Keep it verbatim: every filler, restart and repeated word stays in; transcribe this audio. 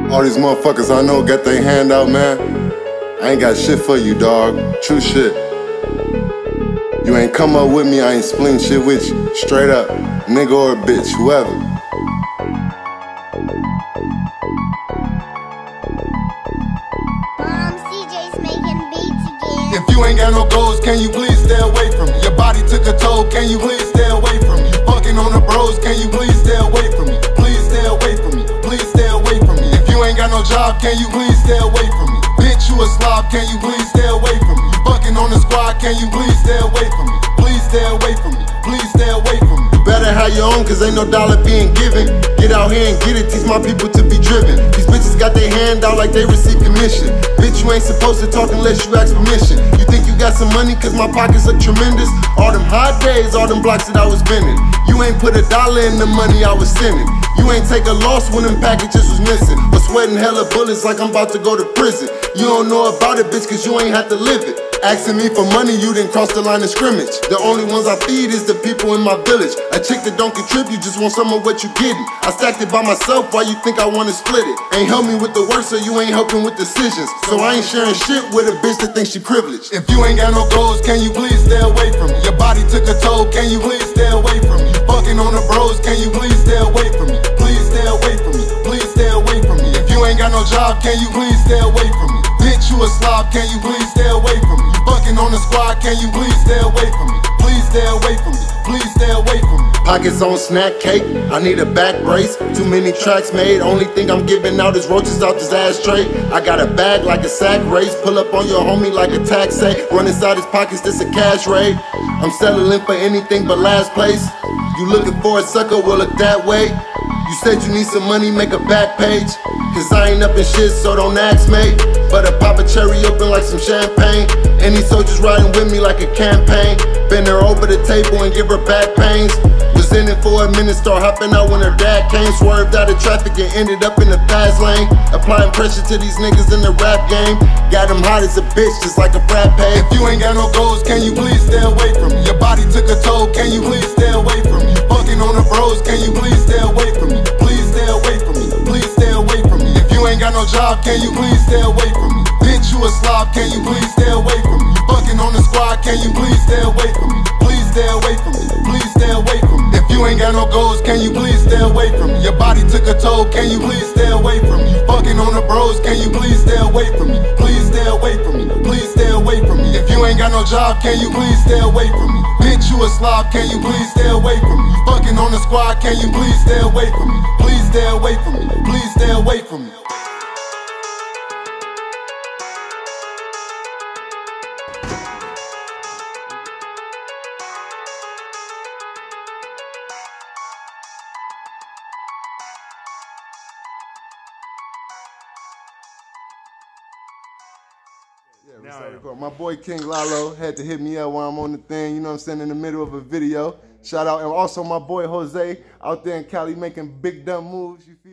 All these motherfuckers I know got their hand out, man. I ain't got shit for you, dog. True shit. You ain't come up with me, I ain't splitting shit with you. Straight up, nigga or a bitch, whoever. Mom, C J's making beats again. If you ain't got no goals, can you please stay away from me? Your body took a toll, can you please stay away from me? Fucking on the bros, can you please stay away from me? Please stay away from me, please stay away from me. If you ain't got no job, can you please stay away from me? Bitch, you a slob, can you please stay away from me? You fucking on the squad, can you please stay away from me? Please stay away from me, please stay away from me. You better have your own, cause ain't no dollar being given. Get out here and get it, teach my people to be driven. These bitches got their hand out like they receive commission. Bitch, you ain't supposed to talk unless you ask permission. You think you got some money cause my pockets look tremendous? All them hot days, all them blocks that I was bending. You ain't put a dollar in the money I was sending. You ain't take a loss when them packages was missing. But sweating hella bullets like I'm about to go to prison. You don't know about it, bitch, cause you ain't had to live it. Asking me for money, you didn't cross the line of scrimmage. The only ones I feed is the people in my village. A chick that don't contribute, just want some of what you getting. I stacked it by myself, why you think I wanna split it? Ain't help me with the work, so you ain't helping with decisions. So I ain't sharing shit with a bitch that thinks she privileged. If you ain't got no goals, can you please stay away from me? Your body took a toll, can you please stay away from me? You fucking on the bros, can you please stay away from me? Please stay away from me, please stay away from me. If you ain't got no job, can you please stay away from me? Bitch, you a slob, can you please stay away from me? You fucking on the squad, can you please stay away from me? Please stay away from me, please stay away from me. Pockets on snack cake, I need a back brace. Too many tracks made, only thing I'm giving out is roaches out this ashtray. I got a bag like a sack race, pull up on your homie like a taxi. Run inside his pockets, this a cash raid. I'm settling for anything but last place. You looking for a sucker, well look that way. You said you need some money, make a back page. Cause I ain't up in shit, so don't ask me. But I pop a cherry open like some champagne. And these soldiers riding with me like a campaign. Bend her over the table and give her back pains. Was in it for a minute, start hopping out when her dad came. Swerved out of traffic and ended up in the fast lane. Applying pressure to these niggas in the rap game. Got them hot as a bitch, just like a frat pay. If you ain't got no goals, can you please stay away from me? Your body took a toll, can you please stay away from me? You fucking on the bros, can you please stay away from me? Please stay away from me, please stay away from me. If you ain't got no job, can you please stay away from me? Bitch, you a slob, can you please stay away from me? You fucking on the squad, can you please stay away from me? Please stay away from me, please stay away from me. If you ain't got no goals, can you please stay away from me? Your body took a toll, can you please stay away from me? You fucking on the bros, can you please stay away from me? Please stay away from me, please stay away from me. If you ain't got no job, can you please stay away from me? Bitch, you a slob, can you please stay away from me? You fucking on the squad, can you please stay away from me? Please stay away from me, please stay away from me. Yeah, no, my boy King Lalo had to hit me up while I'm on the thing, you know what I'm saying, in the middle of a video. Shout out, and also my boy Jose out there in Cali making big dumb moves, you feel?